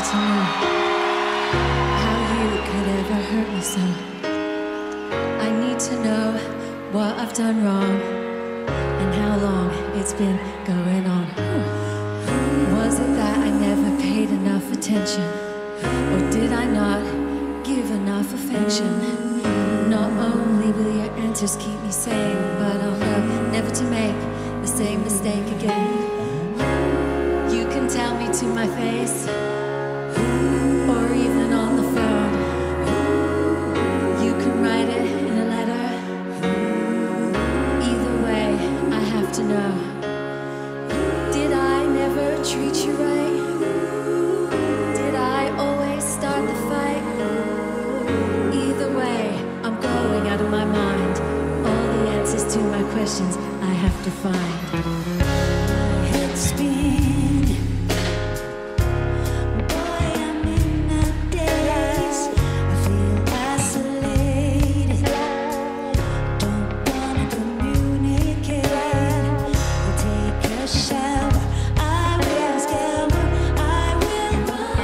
to know how you could ever hurt me so. I need to know what I've done wrong and how long it's been going on. Was it that I never paid enough attention, or did I not give enough affection? Not only will your answers keep me sane, but I'll know never to make the same mistake again. You can tell me to my face, or even on the phone. You can write it in a letter. Either way, I have to know. Did I never treat you right? Did I always start the fight? Either way, I'm going out of my mind. All the answers to my questions I have to find. It's been, boy, I'm in a daze. I feel isolated. Don't wanna communicate. I'll take a shower. I will scour. I will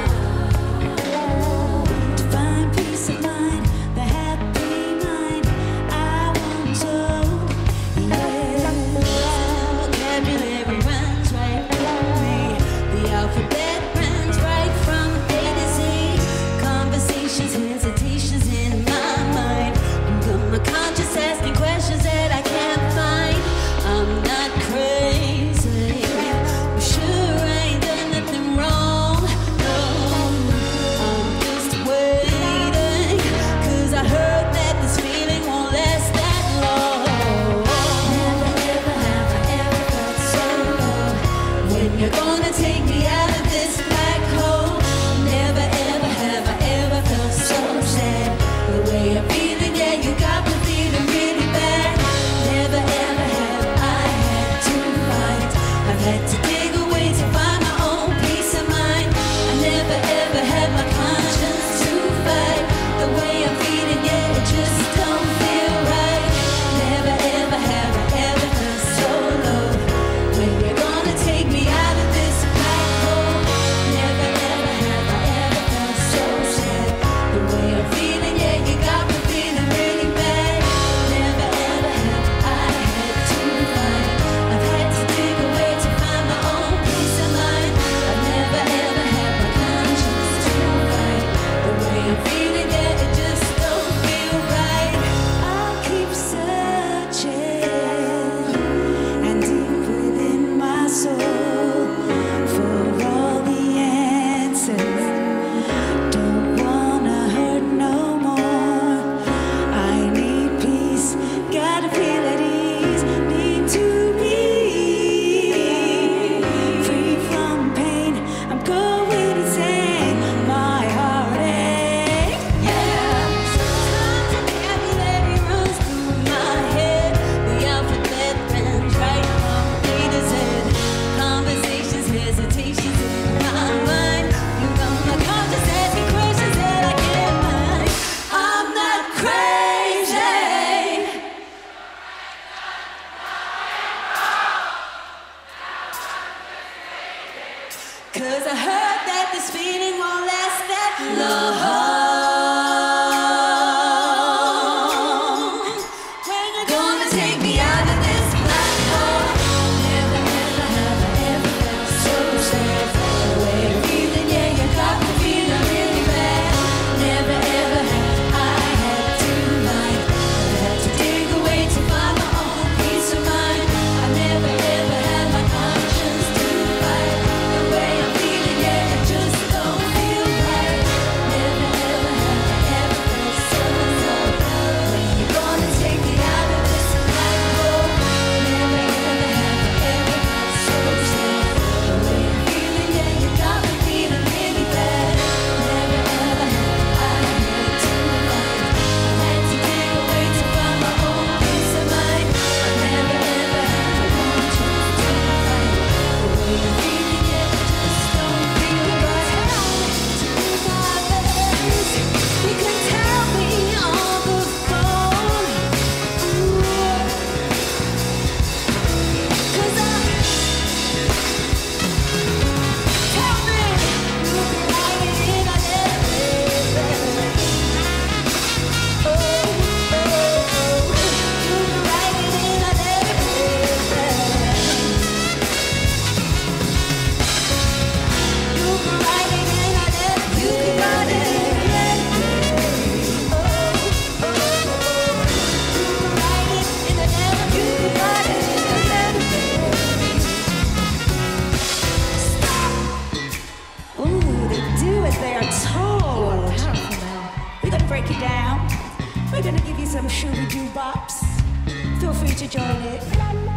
run to find peace of mind, the happy mind I once owned. Yeah, vocabulary runs right through me. The alphabet runs right from A to Z. Conversations, hesitations in my mind. I'm got my conscience asking questions that I can't find. I'm not crazy. I'm sure I ain't done nothing wrong. No, I'm just waiting, 'cause I heard that this feeling won't last that long. Never ever have I ever felt so low. When you're gonna take me out of this black hole. Never ever have I ever felt so sad. The way I'm feeling, yeah, you got me feeling really bad. Never ever have I had to fight. I've had to dig away to find my own peace of mind. I never ever had my conscience to fight. The way I'm feeling, yeah, it just don't feel right. Never ever have I ever felt so low. When you're gonna take me out of this black hole. Never ever have I ever felt so sad. The way I'm feeling, yeah, you got me feeling really bad. Never ever have I had to fight. I've had to dig away to find my own peace of mind. I've never ever had my conscience to fight. The way I'm feeling, yeah, it just don't feel right. I'll keep searching, and deep within my soul, for all the answers. Don't wanna hurt no more. I need peace, gotta feel at ease. Need to be free from pain. I'm going insane. My heart aches. Yeah, sometimes vocabulary runs through my head. The alphabet runs right from A to Z. Conversations, hesitations in my mind. You got my conscience asking questions that I can't find. I'm not crazy. 'Cause I heard that this feeling won't last that long. When you're gonna take me out of this black hole. Never ever have I ever felt so sad. The way I'm feeling, yeah, you got me feeling really bad. Never ever have I had to fight. I've had to dig away to find my own peace of mind. I never ever had my conscience to fight. The way I'm feeling, yeah, it just don't feel right. Never ever have some shooby doo bops. Feel free to join it.